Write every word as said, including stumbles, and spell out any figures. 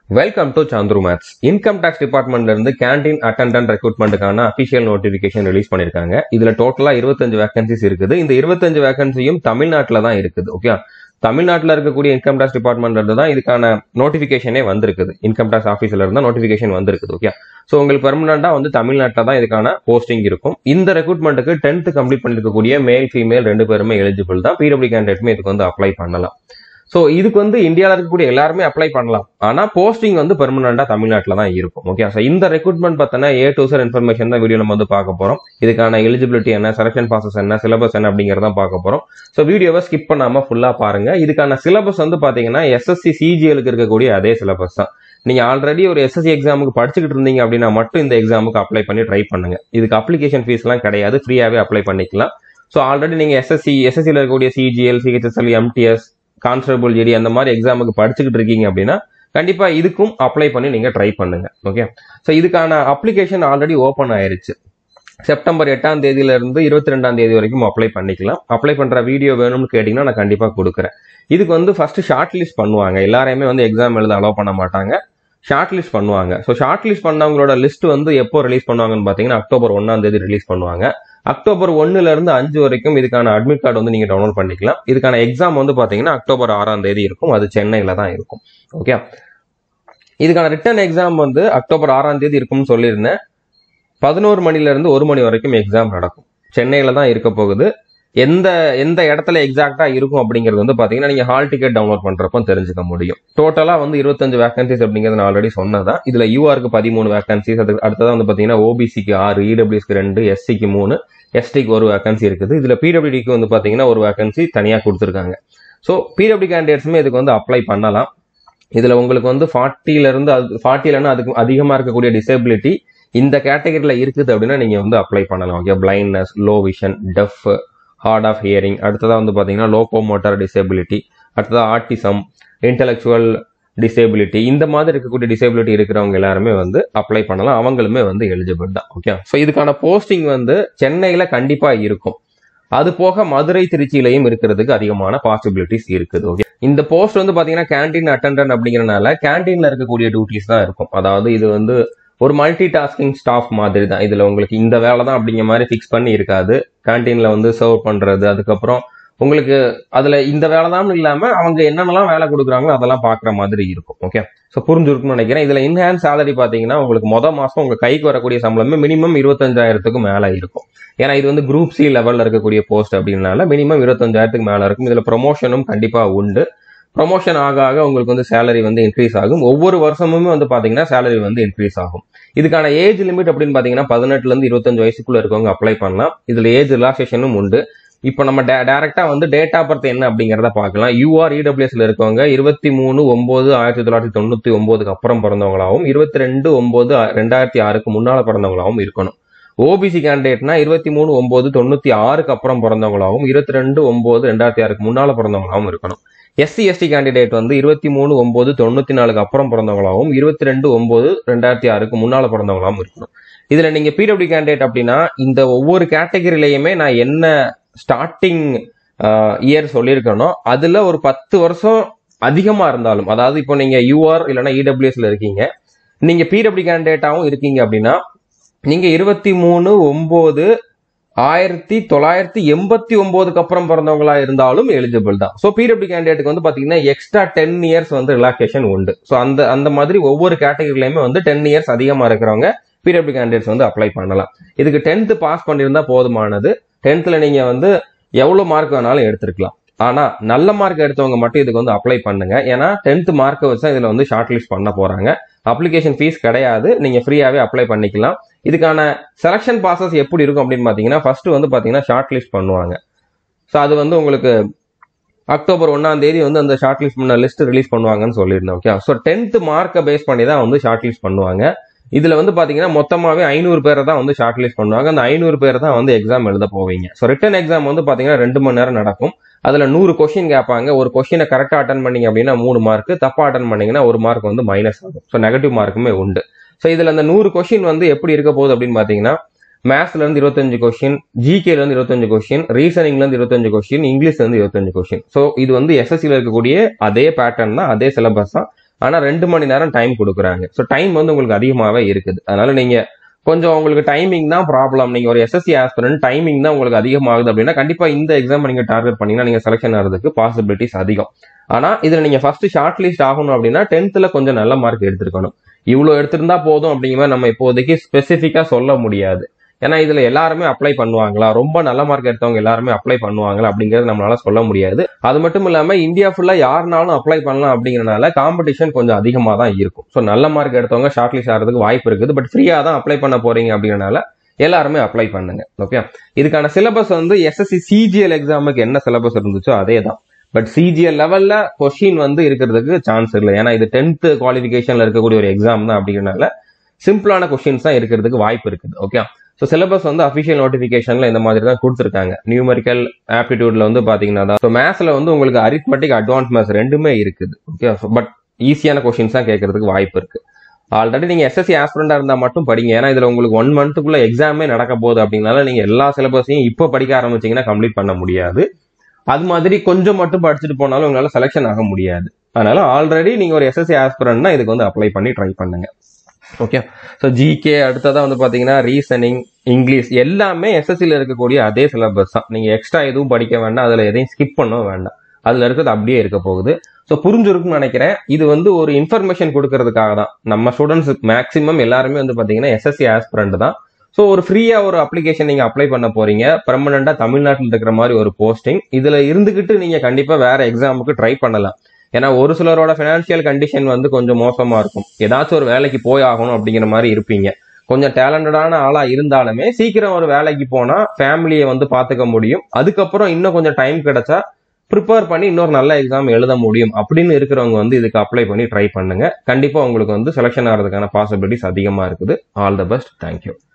Welcome to Chandru maths. Income tax டிபார்ட்மெண்ட்ல இருந்து canteen attendant ரெக்ரூட்மெண்ட்டுக்கான அபிஷியல் நோட்டிபிகேஷன் ரிலீஸ் பண்ணிருக்காங்க. இதுல டோட்டலா இருபத்தஞ்சு வேகன்சிஸ் இருக்குது. இந்த இருபத்தஞ்சு வேகன்சியும் தமிழ்நாட்டுல தான் இருக்குது. ஓகே, தமிழ்நாட்டில் இருக்கக்கூடிய இன்கம் டாக்ஸ் டிபார்ட்மெண்ட்ல இருந்து தான் இதுக்கான நோட்டிபிகேஷனே வந்திருக்குது. இன்கம் டாக்ஸ் ஆஃபீஸ்ல இருந்தா நோட்டிபிகேஷன் வந்திருக்குது. ஓகே, ஸோ உங்களுக்கு பெர்மனண்டா வந்து தமிழ்நாட்டில் தான் இதுக்கான போஸ்டிங் இருக்கும். இந்த ரெக்ரூட்மெண்ட்டுக்கு டென்த் கம்ப்ளீட் பண்ணிருக்கக்கூடிய மேல் ஃபீமேல் ரெண்டு பேருமே எலிஜிபிள் தான். பிடபிள்யூ கேண்டிடேட்டுமே இதுக்கு வந்து அப்ளை பண்ணலாம். ஸோ இதுக்கு வந்து இந்தியாவில் இருக்கக்கூடிய எல்லாருமே அப்ளை பண்ணலாம். ஆனால் போஸ்டிங் வந்து பெர்மனண்டா தமிழ்நாட்டில் தான் இருக்கும். ஓகே, ஸோ இந்த ரெக்ரூட்மெண்ட் பார்த்தோன்னா ஏ டு சார் இன்ஃபர்மேஷன் தான் வீடியோ நம்ம வந்து பார்க்க போறோம். இதுக்கான எலிஜிபிலிட்டி என்ன, செலக்ஷன் ப்ராசஸ் என்ன, சிலபஸ் என்ன அப்படிங்கிறத பார்க்க போறோம். ஸோ வீடியோவை ஸ்கிப் பண்ணாம ஃபுல்லா பாருங்க. இதுக்கான சிலபஸ் வந்து பாத்தீங்கன்னா எஸ்எஸ்சி சிஜிஎலுக்கு இருக்கக்கூடிய அதே சிலபஸ் தான். நீங்க ஆல்ரெடி ஒரு எஸ்எஸ்சி எக்ஸாமுக்கு படிச்சுக்கிட்டு இருந்தீங்க அப்படின்னா மட்டும் இந்த எக்ஸாமுக்கு அப்ளை பண்ணி ட்ரை பண்ணுங்க. இதுக்கு அப்ளிகேஷன் ஃபீஸ் எல்லாம் கிடையாது, ஃப்ரீயாவே அப்ளை பண்ணிக்கலாம். ஸோ ஆல்ரெடி நீங்க எஸ்எஸ்சி எஸ்எஸ்சியில் இருக்கக்கூடிய CGL, CHSL, MTS, constable, GD அந்த மாதிரி எக்ஸாமுக்கு படிச்சுக்கிட்டு இருக்கீங்க அப்படின்னா கண்டிப்பா இதுக்கும் அப்ளை பண்ணி நீங்க ட்ரை பண்ணுங்க. ஓகே, ஸோ இதுக்கான அப்ளிகேஷன் ஆல்ரெடி ஓபன் ஆயிருச்சு. செப்டம்பர் எட்டாம் தேதியில இருந்து இருபத்தி ரெண்டாம் தேதி வரைக்கும் அப்ளை பண்ணிக்கலாம். அப்ளை பண்ற வீடியோ வேணும்னு கேட்டீங்கன்னா நான் கண்டிப்பா கொடுக்குறேன். இதுக்கு வந்து ஃபர்ஸ்ட் ஷார்ட் லிஸ்ட் பண்ணுவாங்க. எல்லாரையுமே வந்து எக்ஸாம் எழுத அலோவ் பண்ண மாட்டாங்க, ஷார்ட் லிஸ்ட் பண்ணுவாங்க. ஸோ ஷார்ட் லிஸ்ட் பண்ணவங்களோட லிஸ்ட் வந்து எப்போ ரிலீஸ் பண்ணுவாங்கன்னு பாத்தீங்கன்னா அக்டோபர் ஒன்னாம் தேதி ரிலீஸ் பண்ணுவாங்க. அக்டோபர் ஒன்னுல இருந்து அஞ்சு வரைக்கும் இதுக்கான அட்மிட் கார்டு வந்து நீங்க டவுன்லோட் பண்ணிக்கலாம். இதுக்கான எக்ஸாம் வந்து பாத்தீங்கன்னா அக்டோபர் ஆறாம் தேதி இருக்கும். அது சென்னையில தான் இருக்கும். ஓகே, இதுக்கான ரிட்டன் எக்ஸாம் வந்து அக்டோபர் ஆறாம் தேதி இருக்கும்னு சொல்லியிருந்தேன். பதினோரு மணில இருந்து ஒரு மணி வரைக்கும் எக்ஸாம் நடக்கும். சென்னையில தான் இருக்க போகுது. எந்த எந்த இடத்துல எக்ஸாக்டா இருக்கும் அப்படிங்கிறது வந்து பாத்தீங்கன்னா நீங்க ஹால் டிக்கெட் டவுன்லோட் பண்றப்போ தெரிஞ்சுக்க முடியும். டோட்டலா வந்து இருபத்தஞ்சு வேகன்சிஸ் அப்படிங்கிறது நான் ஆல்ரெடி சொன்னதான். இதுல யூஆருக்கு பதிமூணு வேகன்சிஸ், அதுக்கு அடுத்ததான் வந்து பாத்தீங்கன்னா ஓபிசிக்கு ஆறு, இடபிள்யூஎஸ்க்கு ரெண்டு, எஸ்சிக்கு மூணு, எஸ்டிக்கு ஒரு வேகன்சி இருக்குது. இதுல பிடபிள்யூடிக்கு வந்து பாத்தீங்கன்னா ஒரு வேகன்சி தனியா கொடுத்துருக்காங்க. ஸோ பிடபிள்யூ கேண்டிடேட்ஸுமே இதுக்கு வந்து அப்ளை பண்ணலாம். இதுல உங்களுக்கு வந்து ஃபார்ட்டில இருந்து ஃபார்ட்டில அதுக்கு அதிகமா இருக்கக்கூடிய டிசேபிலிட்டி இந்த கேட்டகரியில இருக்குது அப்படின்னா நீங்க வந்து அப்ளை பண்ணலாம். Okay, blindness, low vision, deaf, hard of hearing, அடுத்ததா வந்து பாத்தீங்கன்னா லோகோமோட்டார் டிசேபிலிட்டி, அடுத்ததா ஆட்டிசம், இன்டெலெக்சுவல் டிசேபிலிட்டி, இந்த மாதிரி இருக்கக்கூடிய டிசேபிலிட்டி இருக்கிறவங்க எல்லாருமே வந்து அப்ளை பண்ணலாம். அவங்களுமே வந்து எலிஜிபிள் தான். ஓகே, ஸோ இதுக்கான போஸ்டிங் வந்து சென்னையில கண்டிப்பா இருக்கும். அது போக மதுரை, திருச்சியிலையும் இருக்கிறதுக்கு அதிகமான பாசிபிலிட்டிஸ் இருக்குது. ஓகே, இந்த போஸ்ட் வந்து பாத்தீங்கன்னா கேண்டீன் அட்டெண்டன்ட் அப்படிங்கறதுனால கேண்டீன்ல இருக்கக்கூடிய டியூட்டிஸ் தான் இருக்கும். அதாவது இது வந்து ஒரு மல்டி டாஸ்கிங் ஸ்டாஃப் மாதிரி தான். இதுல உங்களுக்கு இந்த வேலை தான் அப்படிங்கிற மாதிரி பிக்ஸ் பண்ணி இருக்காது. கேண்டீன்ல வந்து சர்வ் பண்றது, அதுக்கப்புறம் உங்களுக்கு அதுல இந்த வேலை தான் இல்லாம அவங்க என்னென்னலாம் வேலை கொடுக்குறாங்களோ அதெல்லாம் பாக்குற மாதிரி இருக்கும். ஓகே, ஸோ புரிஞ்சிருக்கும்னு நினைக்கிறேன். இதுல இன்ஹேண்ட் சேலரி பாத்தீங்கன்னா உங்களுக்கு மொதல் மாசம் உங்க கைக்கு வரக்கூடிய சம்பளமே மினிமம் இருபத்தஞ்சாயிரத்துக்கு மேல இருக்கும். ஏன்னா இது வந்து குரூப் சி லெவல்ல இருக்கக்கூடிய போஸ்ட் அப்படின்னால மினிமம் இருபத்தஞ்சாயிரத்துக்கு மேல இருக்கும். இதுல ப்ரொமோஷனும் கண்டிப்பா உண்டு. ப்ரொமோஷன் ஆக ஆக உங்களுக்கு வந்து சேலரி வந்து இன்க்ரீஸ் ஆகும். ஒவ்வொரு வருஷமுமே வந்து பாத்தீங்கன்னா சேலரி வந்து இன்க்ரீஸ் ஆகும். இதுக்கான ஏஜ் லிமிட் அப்படின்னு பாத்தீங்கன்னா பதினெட்டுல இருந்து இருபத்தஞ்சு வயசுக்குள்ள இருக்கவங்க அப்ளை பண்ணலாம். இதுல ஏஜ் ரிலாக்சேஷனும் உண்டு. இப்போ நம்ம டைரக்டா வந்து டேட் ஆஃப் பர்த் என்ன அப்படிங்கறத பார்க்கலாம். யூஆர் இடபிள்யூஎஸ்ல இருக்கவங்க இருபத்தி மூணு ஒன்பது ஆயிரத்தி தொள்ளாயிரத்தி தொண்ணூத்தி ஒன்பதுக்கு அப்புறம் பிறந்தவங்களாகவும் இருபத்தி ரெண்டு ஒன்பது ரெண்டாயிரத்தி ஆறுக்கு முன்னால பிறந்தவங்களாகவும் இருக்கணும். ஓபிசி கேண்டிடேட்னா இருபத்தி மூணு ஒன்பது தொண்ணூத்தி ஆறுக்கு அப்புறம் பிறந்தவங்களாகவும் இருபத்தி ரெண்டு ஒன்பது ரெண்டாயிரத்தி ஆறுக்கு முன்னால பிறந்தவங்களாகவும் இருக்கணும். எஸ்சி எஸ்டி கேண்டிடேட் வந்து இருபத்தி மூணு ஒன்பது தொண்ணூத்தி நாலுக்கு அப்புறம் பிறந்தவங்களாகவும் இருபத்தி ரெண்டு ஒன்பது ரெண்டாயிரத்தி ஆறுக்கு முன்னால பிறந்தவங்களாகவும் இருக்கணும். இதுல நீங்க பிடபிள்யூ கேண்டிடேட் அப்படின்னா இந்த ஒவ்வொரு கேட்டகரியிலையுமே நான் என்ன ஸ்டார்டிங் இயர் சொல்லியிருக்கணும் அதுல ஒரு பத்து வருஷம் அதிகமா இருந்தாலும், அதாவது இப்போ நீங்க யூஆர் இல்லைன்னா இடபிள்யூஎஸ்ல இருக்கீங்க, நீங்க பிடபிள்யூ கேண்டிடேட்டாவும் இருக்கீங்க அப்படின்னா நீங்க இருபத்தி மூணு ஒன்பது ஆயிரத்தி தொள்ளாயிரத்தி எண்பத்தி ஒன்பதுக்கு அப்புறம் பிறந்தவங்களா இருந்தாலும் எலிஜிபிள் தான். ஸோ பிடபிள்யூ கேண்டிடேட்டுக்கு வந்து பாத்தீங்கன்னா எக்ஸ்ட்ரா டென் இயர்ஸ் வந்து ரிலாக்சேஷன் உண்டு. ஸோ அந்த அந்த மாதிரி ஒவ்வொரு கேட்டகரியிலுமே வந்து டென் இயர்ஸ் அதிகமா இருக்கிறவங்க பிடபிள்யூ கேண்டிடேட்ஸ் வந்து அப்ளை பண்ணலாம். இதுக்கு டென்த் பாஸ் பண்ணியிருந்தா போதுமானது. டென்த்ல நீங்க வந்து எவ்வளவு மார்க் வேணாலும் எடுத்திருக்கலாம். ஆனா நல்ல மார்க் எடுத்தவங்க மட்டும் இதுக்கு வந்து அப்ளை பண்ணுங்க. ஏன்னா டென்த் மார்க்கை வச்சு இதுல வந்து ஷார்ட் லிஸ்ட் பண்ண போறாங்க. அப்ளிகேஷன் ஃபீஸ் கிடையாது, நீங்க ஃப்ரீயாவே அப்ளை பண்ணிக்கலாம். இதுக்கான செலக்ஷன் ப்ராசஸ் எப்படி இருக்கும் அப்படின்னு பாத்தீங்கன்னா ஃபர்ஸ்ட் வந்து பாத்தீங்கன்னா ஷார்ட் லிஸ்ட் பண்ணுவாங்க. ஸோ அது வந்து உங்களுக்கு அக்டோபர் ஒன்னாம் தேதி வந்து அந்த ஷார்ட் லிஸ்ட் பண்ண லிஸ்ட் ரிலீஸ் பண்ணுவாங்கன்னு சொல்லியிருந்தேன். ஓகே, ஸோ டென்த் மார்க்கை பேஸ் பண்ணி தான் வந்து ஷார்ட் லிஸ்ட் பண்ணுவாங்க. இதுல வந்து பாத்தீங்கன்னா மொத்தமாவே ஐநூறு பேரை தான் வந்து ஷார்ட் லிஸ்ட் பண்ணுவாங்க. அந்த ஐநூறு பேர் தான் வந்து எக்ஸாம் எழுத போவீங்க. ஸோ ரிட்டன் எக்ஸாம் வந்து பாத்தீங்கன்னா ரெண்டு மணி நேரம் நடக்கும். அதுல நூறு கொஸ்டின் கேட்பாங்க. ஒரு கொஸ்டினை கரெக்டா அட்டன் பண்ணீங்க அப்படின்னா மூணு மார்க், தப்பா அட்டன் பண்ணீங்கன்னா ஒரு மார்க் வந்து மைனஸ் ஆகும். ஸோ நெகட்டிவ் மார்க்குமே உண்டு. ஸோ இதுல அந்த நூறு கொஸ்டின் வந்து எப்படி இருக்க போகுது அப்படின்னு பாத்தீங்கன்னா மேத்ஸ்ல இருந்து இருபத்தஞ்சு கொஸ்டின், ஜிகேல இருந்து இருபத்தஞ்சு கொஸ்டின், ரீசனிங்ல இருந்து இருபத்தஞ்சு கொஸ்டின், இங்கிலீஷ்ல இருந்து இருபத்தஞ்சு கொஸ்டின். ஸோ இது வந்து எஸ்எஸ்சில இருக்கக்கூடிய அதே பேட்டர்ன் தான், அதே சிலபஸ் தான். ஆனா ரெண்டு மணி நேரம் டைம் கொடுக்குறாங்க. ஸோ டைம் வந்து உங்களுக்கு அதிகமாகவே இருக்குது. அதனால நீங்க கொஞ்சம் உங்களுக்கு டைமிங் தான் ப்ராப்ளம். நீங்க ஒரு எஸ்எஸ்சி ஆஸ்பிரண்ட் டைமிங் தான் உங்களுக்கு அதிகமாகுது அப்படின்னா கண்டிப்பா இந்த எக்ஸாம் நீங்க டார்கெட் பண்ணீங்கன்னா நீங்க செலக்ஷன் ஆகிறதுக்கு பாசிபிலிட்டிஸ் அதிகம். ஆனா இதுல நீங்க ஃபர்ஸ்ட் ஷார்ட் லிஸ்ட் ஆகணும் அப்படின்னா டென்த்ல கொஞ்சம் நல்ல மார்க் எடுத்திருக்கணும். இவ்வளவு எடுத்திருந்தா போதும் அப்படிங்கிற மாதிரி நம்ம இப்போதைக்கு ஸ்பெசிஃபிக்கா சொல்ல முடியாது. ஏன்னா இதுல எல்லாருமே அப்ளை பண்ணுவாங்களா, ரொம்ப நல்ல மார்க் எடுத்தவங்க எல்லாருமே அப்ளை பண்ணுவாங்களா அப்படிங்கறது நம்மளால சொல்ல முடியாது. அது மட்டும் இல்லாம இந்தியா ஃபுல்லா யாருனாலும் அப்ளை பண்ணலாம் அப்படிங்கறதுனால காம்படிஷன் கொஞ்சம் அதிகமா தான் இருக்கும். ஸோ நல்ல மார்க் எடுத்தவங்க ஷார்ட் லிஸ்ட் ஆகிறதுக்கு வாய்ப்பு இருக்குது. பட் ஃப்ரீயா தான் அப்ளை பண்ண போறீங்க அப்படிங்கறதுனால எல்லாருமே அப்ளை பண்ணுங்க. ஓகே, இதுக்கான சிலபஸ் வந்து எஸ்எஸ்சி சிஜிஎல் எக்ஸாமுக்கு என்ன சிலபஸ் இருந்துச்சோ அதே தான். பட் சிஜிஎல் லெவல்ல கொஸ்டின் வந்து இருக்கிறதுக்கு சான்ஸ் இல்லை. ஏன்னா இது டென்த் குவாலிஃபிகேஷன்ல இருக்கக்கூடிய ஒரு எக்ஸாம் தான் அப்படிங்கறதுனால சிம்பிளான கொஸ்டின்ஸ் தான் இருக்கிறதுக்கு வாய்ப்பு இருக்குது. ஓகே, ஸோ சிலபஸ் வந்து அஃபிஷியல் நோட்டிஃபிகேஷன்ல இந்த மாதிரி தான் கொடுத்துருக்காங்க. நியூமெரிக்கல் ஆப்டிடியூட்ல வந்து பாத்தீங்கன்னா தான். ஸோ மேத்ஸ்ல வந்து உங்களுக்கு அரித்மெட்டிக் அட்வான்ஸ் மேத்ஸ் ரெண்டுமே இருக்குது. ஓகே, பட் ஈஸியான கொஸ்டின்ஸ் தான் கேட்கறதுக்கு வாய்ப்பு இருக்கு. ஆல்ரெடி நீங்க எஸ்எஸ்சி ஆஸ்பிரண்டா இருந்தா மட்டும் படிங்க. ஏன்னா இதுல உங்களுக்கு ஒன் மந்த்துக்குள்ள எக்ஸாமே நடக்க போகுது அப்படின்னால நீங்க எல்லா சிலபஸையும் இப்போ படிக்க ஆரம்பிச்சீங்கன்னா கம்ப்ளீட் பண்ண முடியாது. அது மாதிரி கொஞ்சம் மட்டும் படிச்சுட்டு போனாலும் உங்களால செலக்ஷன் ஆக முடியாது. அதனால ஆல்ரெடி நீங்க ஒரு எஸ்எஸ்சி ஆஸ்பிரண்ட்னா இதுக்கு வந்து அப்ளை பண்ணி ட்ரை பண்ணுங்க. ஓகே, ஸோ ஜிகே அடுத்ததா வந்து பாத்தீங்கன்னா ரீசனிங், இங்கிலீஷ் எல்லாமே எஸ்எஸ்சில இருக்கக்கூடிய அதே சிலபஸ் தான். நீங்க எக்ஸ்ட்ரா எதுவும் படிக்க வேண்டாம், அதுல எதையும் ஸ்கிப் பண்ணவும் வேண்டாம். அதுல இருக்கிறது அப்படியே இருக்க போகுது. ஸோ புரிஞ்சிருக்குன்னு நினைக்கிறேன். இது வந்து ஒரு இன்ஃபர்மேஷன் கொடுக்கறதுக்காக தான். நம்ம ஸ்டூடெண்ட்ஸ் மேக்சிமம் எல்லாருமே வந்து பாத்தீங்கன்னா எஸ்எஸ்சி ஆஸ்பிரண்ட் தான். ஸோ ஒரு ஃப்ரீயா ஒரு அப்ளிகேஷன் நீங்க அப்ளை பண்ண போறீங்க. பெர்மனண்டா தமிழ்நாட்டில் இருக்கிற மாதிரி ஒரு போஸ்டிங். இதுல இருந்துகிட்டு நீங்க கண்டிப்பா வேற எக்ஸாமுக்கு ட்ரை பண்ணலாம். ஏன்னா ஒரு சிலரோட பினான்சியல் கண்டிஷன் வந்து கொஞ்சம் மோசமா இருக்கும். ஏதாச்சும் ஒரு வேலைக்கு போய் ஆகணும் அப்படிங்கிற மாதிரி இருப்பீங்க. கொஞ்சம் டேலண்டடான ஆளா இருந்தாலுமே சீக்கிரம் ஒரு வேலைக்கு போனா ஃபேமிலியை வந்து பாத்துக்க முடியும். அதுக்கப்புறம் இன்னும் கொஞ்சம் டைம் கிடைச்சா ப்ரிப்பேர் பண்ணி இன்னொரு நல்ல எக்ஸாம் எழுத முடியும் அப்படின்னு இருக்கிறவங்க வந்து இதுக்கு அப்ளை பண்ணி ட்ரை பண்ணுங்க. கண்டிப்பா உங்களுக்கு வந்து செலக்ஷன் ஆகிறதுக்கான பாசிபிலிட்டிஸ் அதிகமா இருக்குது. All the best. தேங்க்யூ.